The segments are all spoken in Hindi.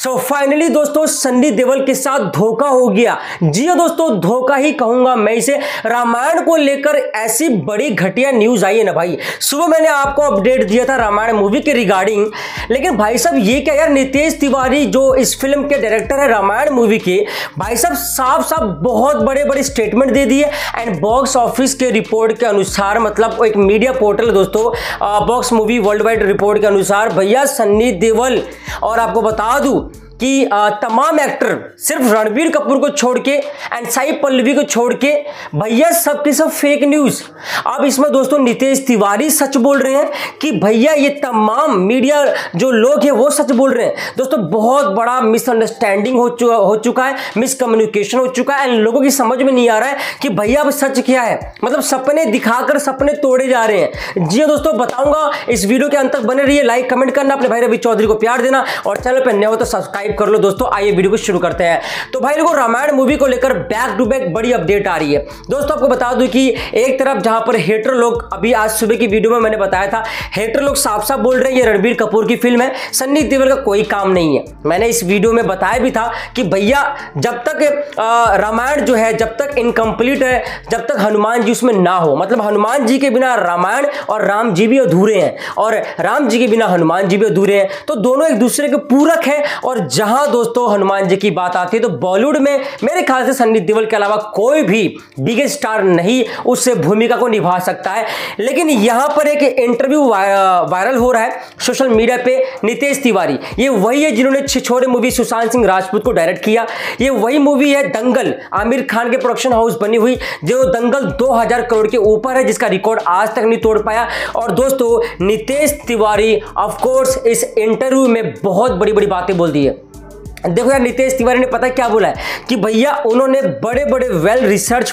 तो फाइनली दोस्तों सन्नी देओल के साथ धोखा हो गया। जी हाँ दोस्तों, धोखा ही कहूंगा मैं इसे। रामायण को लेकर ऐसी बड़ी घटिया न्यूज आई है ना भाई। सुबह मैंने आपको अपडेट दिया था रामायण मूवी के रिगार्डिंग, लेकिन भाई साहब ये क्या यार, नितेश तिवारी जो इस फिल्म के डायरेक्टर है रामायण मूवी के, भाई साहब साफ साफ बहुत बड़े बड़े स्टेटमेंट दे दिए। एंड बॉक्स ऑफिस के रिपोर्ट के अनुसार, मतलब एक मीडिया पोर्टल दोस्तों box movie world wide report के अनुसार, भैया सन्नी देओल और आपको बता दूं कि तमाम एक्टर सिर्फ रणबीर कपूर को छोड़ के एंड साई पल्लवी को छोड़ के भैया सबके सब फेक न्यूज। अब इसमें दोस्तों नितेश तिवारी सच बोल रहे हैं कि भैया ये तमाम मीडिया जो लोग हैं वो सच बोल रहे हैं। दोस्तों बहुत बड़ा मिसअंडरस्टैंडिंग हो चुका है, मिसकम्युनिकेशन हो चुका है एंड लोगों की समझ में नहीं आ रहा है कि भैया अब सच क्या है। मतलब सपने दिखाकर सपने तोड़े जा रहे हैं। जी दोस्तों बताऊंगा, इस वीडियो के अंत तक बने रहिए, लाइक कमेंट करना, अपने भाई रवि चौधरी को प्यार देना और चैनल पर नए हो तो सब्सक्राइब कर लो। दोस्तों आइए वीडियो को शुरू करते हैं। तो भाई लोगों, रामायण मूवी को लेकर बैक टू बैक बड़ी अपडेट आ रही है। दोस्तों आपको बता दूं कि एक तरफ जहां पर हेटर लोग, अभी आज सुबह की वीडियो में मैंने बताया था, हेटर लोग साफ साफ बोल रहे हैं ये रणबीर कपूर की फिल्म है, सन्नी देओल का कोई काम नहीं है। मैंने इस वीडियो में बताया भी था कि भैया जब तक रामायण जो है जब तक इनकम्प्लीट है, जब तक हनुमान जी उसमें ना हो, मतलब हनुमान जी के बिना रामायण और राम जी भी अधूरे हैं और राम जी के बिना हनुमान जी भी अधूरे हैं। तो दोनों एक दूसरे के पूरक है। और जहां दोस्तों हनुमान जी की बात आती है तो बॉलीवुड में मेरे ख्याल से सन्नी देओल के अलावा कोई भी बिग स्टार नहीं उस भूमिका को निभा सकता है। लेकिन यहां पर एक इंटरव्यू वायरल हो रहा है सोशल मीडिया पे। नितेश तिवारी ये वही है जिन्होंने छिछोरे मूवी सुशांत सिंह राजपूत को डायरेक्ट किया। ये वही मूवी है दंगल, आमिर खान के प्रोडक्शन हाउस बनी हुई, जो दंगल 2000 करोड़ के ऊपर है, जिसका रिकॉर्ड आज तक नहीं तोड़ पाया। और दोस्तों नितेश तिवारी ऑफ कोर्स इस इंटरव्यू में बहुत बड़ी बड़ी बातें बोल दी है। देखो यार, नितेश तिवारी ने पता क्या बोला है कि भैया उन्होंने बड़े बड़े वेल रिसर्च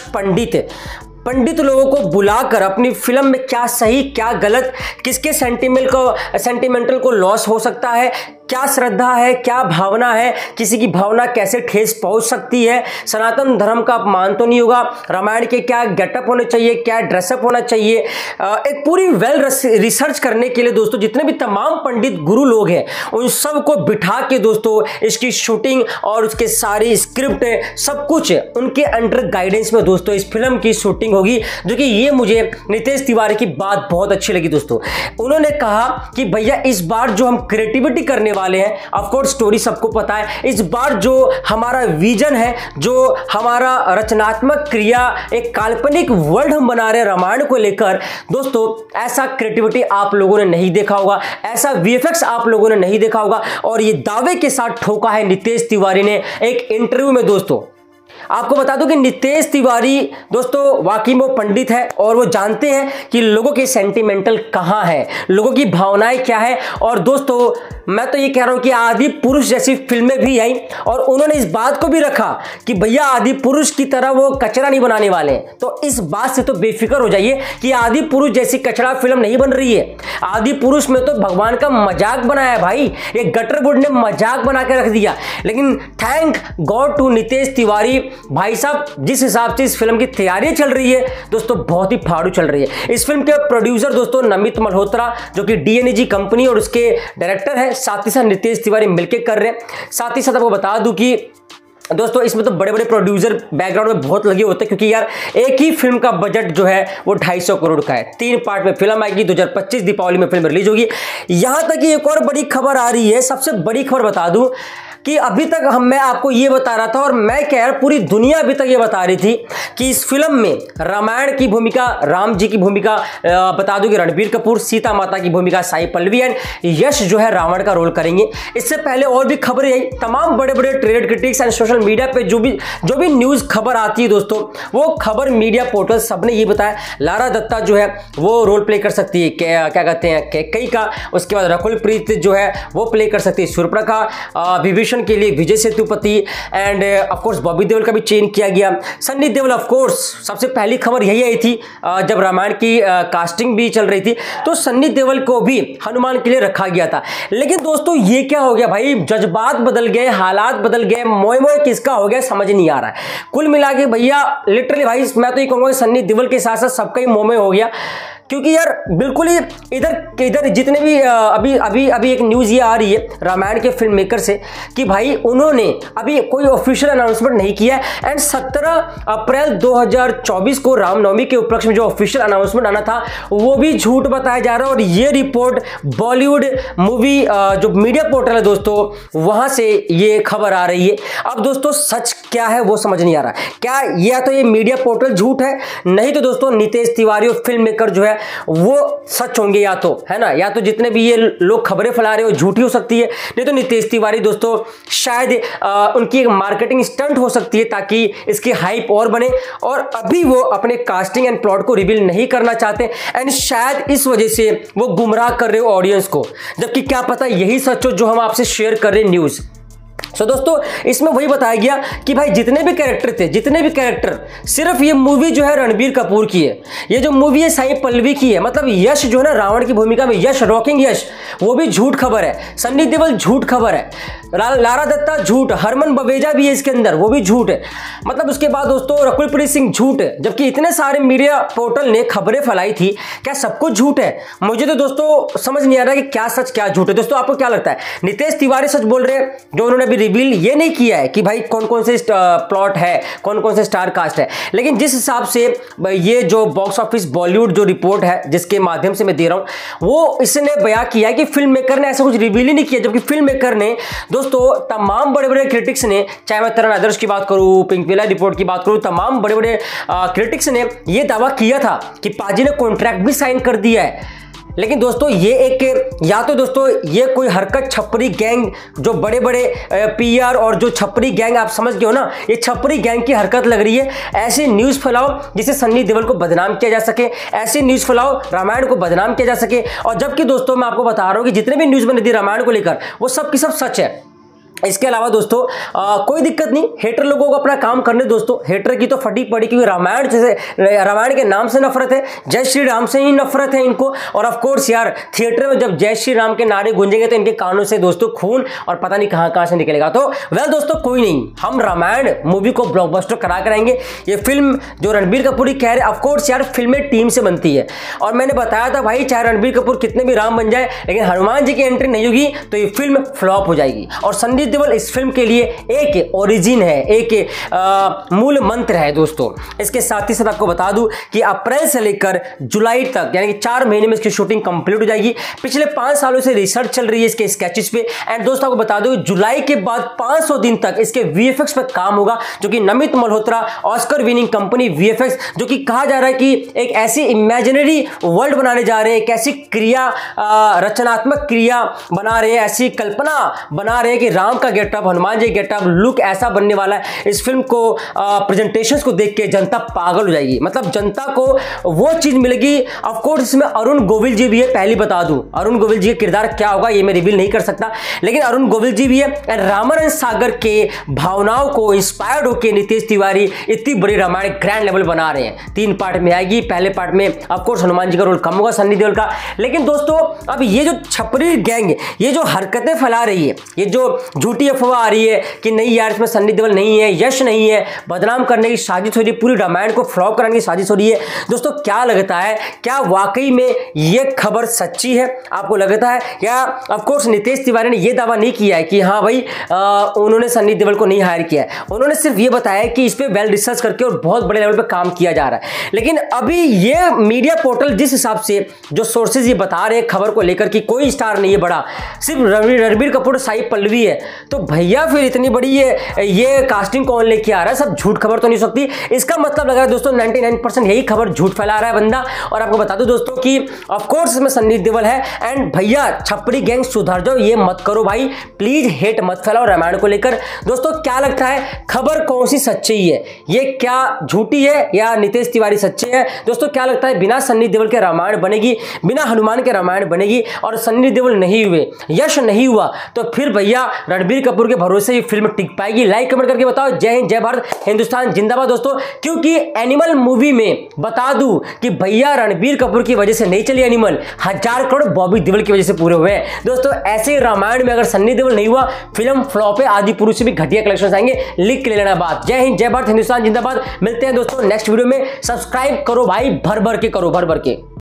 पंडित लोगों को बुलाकर अपनी फिल्म में क्या सही क्या गलत, किसके सेंटिमेंटल को लॉस हो सकता है, क्या श्रद्धा है, क्या भावना है, किसी की भावना कैसे ठेस पहुंच सकती है, सनातन धर्म का अपमान तो नहीं होगा, रामायण के क्या गेटअप होने चाहिए, क्या ड्रेसअप होना चाहिए, एक पूरी वेल रिसर्च करने के लिए दोस्तों जितने भी तमाम पंडित गुरु लोग हैं उन सब को बिठा के दोस्तों इसकी शूटिंग और उसके सारी स्क्रिप्ट सब कुछ उनके अंडर गाइडेंस में दोस्तों इस फिल्म की शूटिंग होगी। जो कि ये मुझे नितेश तिवारी की बात बहुत अच्छी लगी दोस्तों। उन्होंने कहा कि भैया इस बार जो हम क्रिएटिविटी करने वाले हैं, ऑफ कोर्स स्टोरी सबको पता है, इस बार जो हमारा विजन है, जो हमारा रचनात्मक क्रिया, एक काल्पनिक वर्ल्ड हम बना रहे हैं रामायण को लेकर, दोस्तों ऐसा क्रिएटिविटी आप लोगों ने नहीं देखा होगा, ऐसा वीएफएक्स आप लोगों ने नहीं देखा होगा। और ये दावे के साथ ठोका है नितेश तिवारी ने एक इंटरव्यू में। दोस्तों आपको बता दूं कि नितेश तिवारी दोस्तों वाकई में वो पंडित है और वो जानते हैं कि लोगों के सेंटिमेंटल कहां है, लोगों की भावनाएं क्या है। और दोस्तों मैं तो ये कह रहा हूं कि आदि पुरुष जैसी फिल्में भी आई और उन्होंने इस बात को भी रखा कि भैया आदि पुरुष की तरह वो कचरा नहीं बनाने वाले हैं। तो इस बात से तो बेफिक्र हो जाइए कि आदि पुरुष जैसी कचरा फिल्म नहीं बन रही है। आदि पुरुष में तो भगवान का मजाक बनाया है भाई, ये गटरगुड ने मजाक बना के रख दिया। लेकिन thank God to Nitesh Tiwari, भाई साहब जिस हिसाब से इस फिल्म की तैयारी चल रही है दोस्तों बहुत ही फाड़ू चल रही है। इस फिल्म के प्रोड्यूसर दोस्तों नमित मल्होत्रा जो कि डीएनजी कंपनी और उसके डायरेक्टर है, साथ ही साथ नितेश तिवारी मिलकर कर रहे हैं। साथ ही साथ आपको बता दूं कि दोस्तों इसमें तो बड़े बड़े प्रोड्यूसर बैकग्राउंड में बहुत लगे होते हैं, क्योंकि यार एक ही फिल्म का बजट जो है वो 250 करोड़ का है। 3 पार्ट में फिल्म आएगी, 2025 दीपावली में फिल्म रिलीज होगी। यहां तक कि एक और बड़ी खबर आ रही है, सबसे बड़ी खबर बता दूं कि अभी तक मैं आपको ये बता रहा था और मैं कह रहा पूरी दुनिया अभी तक ये बता रही थी कि इस फिल्म में रामायण की भूमिका, राम जी की भूमिका बता दूं कि रणबीर कपूर, सीता माता की भूमिका साई पल्लवी एंड यश जो है रावण का रोल करेंगे। इससे पहले और भी खबरें आई, तमाम बड़े बड़े trade critics and social media पे जो भी न्यूज़ खबर आती है दोस्तों, वो खबर मीडिया पोर्टल सबने ये बताया लारा दत्ता जो है वो रोल प्ले कर सकती है क्या कहते हैं कैकेयी का। उसके बाद रकुल प्रीत जो है वो प्ले कर सकती है शूर्पणखा। विभीषण के लिए Vijay Sethupathi and of course Bobby Deol का भी चेंज किया गया। सन्नी देओल ऑफ कोर्स सबसे पहली खबर यही आई थी जब रामायण की कास्टिंग भी चल रही थी, तो सन्नी देओल को भी हनुमान के लिए रखा गया था। लेकिन दोस्तों ये क्या हो गया भाई, जज्बात बदल गए, हालात बदल गए, मोए मोए किसका हो गया समझ नहीं आ रहा है। कुल मिला के भैया लिटरली भाई मैं तो ये कहूंगा कि सन्नी देओल के साथ साथ सबका ही मोह में हो गया। क्योंकि यार बिल्कुल ही इधर जितने भी अभी एक न्यूज़ ये आ रही है रामायण के फिल्म मेकर से कि भाई उन्होंने अभी कोई ऑफिशियल अनाउंसमेंट नहीं किया है। एंड 17 अप्रैल 2024 को रामनवमी के उपलक्ष्य में जो ऑफिशियल अनाउंसमेंट आना था वो भी झूठ बताया जा रहा है। और ये रिपोर्ट बॉलीवुड मूवी जो मीडिया पोर्टल है दोस्तों वहां से ये खबर आ रही है। अब दोस्तों सच क्या है वो समझ नहीं आ रहा, क्या या तो ये मीडिया पोर्टल झूठ है, नहीं तो दोस्तों नितेश तिवारी और फिल्म मेकर जो है वो सच होंगे, या तो है ना, या तो जितने भी ये लोग खबरें फैला रहे हो झूठी हो सकती है, नहीं तो नितेश तिवारी दोस्तों शायद उनकी एक मार्केटिंग स्टंट हो सकती है ताकि इसकी हाइप और बने। और अभी वो अपने कास्टिंग एंड प्लॉट को रिवील नहीं करना चाहते एंड शायद इस वजह से वो गुमराह कर रहे हो ऑडियंस को, जबकि क्या पता यही सच हो जो हम आपसे शेयर कर रहे हैं न्यूज़। सो दोस्तों इसमें वही बताया गया कि भाई जितने भी कैरेक्टर सिर्फ ये मूवी जो है रणबीर कपूर की है, ये जो मूवी है साई पल्लवी की है, मतलब यश जो है ना रावण की भूमिका में यश, रॉकिंग यश, वो भी झूठ खबर है, सन्नी देओल झूठ खबर है, लारा दत्ता झूठ, हरमन बवेजा भी है इसके अंदर, वो भी झूठ है। मतलब उसके बाद दोस्तों रकुलप्रीत सिंह झूठ है, जबकि इतने सारे मीडिया पोर्टल ने खबरें फैलाई थी, क्या सब कुछ झूठ है? मुझे तो दोस्तों समझ नहीं आ रहा कि क्या सच क्या झूठ है। दोस्तों आपको क्या लगता है? नितेश तिवारी सच बोल रहे हैं जो उन्होंने अभी रिवील ये नहीं किया है कि भाई कौन कौन से प्लॉट है, कौन कौन से स्टार कास्ट है, लेकिन जिस हिसाब से ये जो बॉक्स ऑफिस बॉलीवुड जो रिपोर्ट है जिसके माध्यम से मैं दे रहा हूं वो इसने बयां किया है कि फिल्म मेकर ने ऐसा कुछ रिवील ही नहीं किया, जबकि फिल्म मेकर ने दोस्तों तमाम बड़े बड़े क्रिटिक्स ने, चाहे मैं तरण आदर्श की बात करूं, पिंकविला रिपोर्ट की बात करूं, तमाम बड़े बड़े क्रिटिक्स ने यह दावा किया था कि पाजी ने कॉन्ट्रैक्ट भी साइन कर दिया है। लेकिन दोस्तों ये एक, या तो दोस्तों ये कोई हरकत छपरी गैंग, जो बड़े बड़े पीआर और जो छपरी गैंग आप समझ गए हो ना, ये छपरी गैंग की हरकत लग रही है। ऐसी न्यूज़ फैलाओ जिससे सन्नी देओल को बदनाम किया जा सके, ऐसी न्यूज़ फैलाओ रामायण को बदनाम किया जा सके। और जबकि दोस्तों मैं आपको बता रहा हूँ कि जितने भी न्यूज़ बनी थी रामायण को लेकर वो सब की सब सच है। इसके अलावा दोस्तों कोई दिक्कत नहीं, हेटर लोगों को अपना काम करने दोस्तों, हेटर की तो फटी पड़ी, क्योंकि रामायण के नाम से नफरत है, जय श्री राम से ही नफरत है इनको। और ऑफ कोर्स यार थिएटर में जब जय श्री राम के नारे गूंजेंगे तो इनके कानों से दोस्तों खून और पता नहीं कहां से निकलेगा। तो वेल दोस्तों कोई नहीं, हम रामायण मूवी को ब्लॉकबस्टर करा कराएंगे। ये फिल्म जो रणबीर कपूर ही कह रहे, ऑफ कोर्स यार फिल्में टीम से बनती है, और मैंने बताया था भाई चाहे रणबीर कपूर कितने भी राम बन जाए लेकिन हनुमान जी की एंट्री नहीं होगी तो ये फिल्म फ्लॉप हो जाएगी। और सन्नी देओल इस फिल्म के लिए एक ओरिजिन है, एक मूल मंत्र है दोस्तों। इसके साथ ही साथ आपको बता दूं कि अप्रैल से लेकर जुलाई तक यानी कि 4 महीने में इसकी शूटिंग कंप्लीट हो जाएगी। पिछले 5 सालों से रिसर्च चल रही है इसके स्केचेस पे। एंड दोस्तों आपको बता दूं जुलाई के बाद 500 दिन तक इसके वीएफएक्स पे काम होगा, जो कि Namit Malhotra Oscar winning company VFX, जो कि कहा जा रहा है कि एक ऐसी इमेजिनरी वर्ल्ड बनाने जा रहे हैं, एक ऐसी क्रिया रचनात्मक क्रिया बना रहे हैं, ऐसी कल्पना बना रहे हैं कि राम का getup, Hanuman ji getup look ऐसा बनने वाला है। इस फिल्म को प्रेजेंटेशंस को देख के जनता पागल हो जाएगी, मतलब जनता को वो चीज मिलेगी। ऑफ कोर्स इसमें अरुण गोविल जी भी है, पहले बता दूं अरुण गोविल जी का किरदार क्या होगा ये मैं रिवील नहीं कर सकता, लेकिन अरुण गोविल जी भी है। एंड रामानंद सागर के भावनाओं को इंस्पायर्ड होकर नितेश तिवारी इतनी बड़ी रामायण ग्रैंड लेवल बना रहे हैं। 3 पार्ट में आएगी, पहले पार्ट में ऑफ कोर्स हनुमान जी का रोल कम होगा सन्नी देओल का। लेकिन दोस्तों अब ये जो छपरी गैंग, ये जो हरकतें फैला रही है, ये जो झूठी अफवाह आ रही है कि नहीं यार इसमें सन्नी देओल नहीं है, यश नहीं है, बदनाम करने की साजिश हो रही है, पूरी रामायण को फ्लॉप कराने की साजिश हो रही है। दोस्तों क्या लगता है, क्या वाकई में ये खबर सच्ची है? आपको लगता है क्या? ऑफ कोर्स नितेश तिवारी ने यह दावा नहीं किया है कि हाँ भाई उन्होंने सन्नी देओल को नहीं हायर किया है, उन्होंने सिर्फ ये बताया कि इस पे वेल रिसर्च करके और बहुत बड़े लेवल पे काम किया जा रहा है। लेकिन अभी ये मीडिया पोर्टल जिस हिसाब से जो सोर्सेज ये बता रहे हैं खबर को लेकर कि कोई स्टार नहीं है बड़ा, सिर्फ रणबीर कपूर साई पल्लवी है, तो भैया फिर इतनी बड़ी ये कास्टिंग कौन लेके आ रहा है? सब झूठ खबर तो नहीं हो सकती। इसका मतलब लग रहा है दोस्तों 99% यही खबर झूठ फैला रहा है बंदा। और आपको बता दूं दोस्तों कि ऑफ कोर्स इसमें सन्नी देओल है। एंड भैया छपरी गैंग सुधर जाओ, ये मत करो भाई, प्लीज हेट मत फैलाओ रामायण को लेकर। दोस्तों क्या लगता है खबर कौन सी सच्ची है, ये क्या झूठी है या नितेश तिवारी सच्चे हैं? दोस्तों क्या लगता है बिना सन्नी देओल के रामायण बनेगी, बिना हनुमान के रामायण बनेगी? और सन्नी देओल नहीं हुए, यश नहीं हुआ, तो फिर भैया रणबीर कपूर के भरोसे ये फिल्म टिक पाएगी? लाइक कमेंट करके बताओ। जय हिंद, जय भारत, हिंदुस्तान जिंदाबाद दोस्तों। क्योंकि एनिमल मूवी में बता दूं कि भैया रणबीर कपूर की वजह से नहीं चली एनिमल, 1000 करोड़ बॉबी देओल की वजह से पूरे हुए हैं। दोस्तों ऐसे रामायण में अगर सन्नी देओल नहीं हुआ फिल्म फ्लॉप है, आदि पुरुष से भी घटिया कलेक्शन आएंगे, लिख के ले लेना बात। जय हिंद, जय भारत, हिंदुस्तान जिंदाबाद। मिलते हैं दोस्तों नेक्स्ट वीडियो में। सब्सक्राइब करो भाई, भर भर के करो, भर भर के।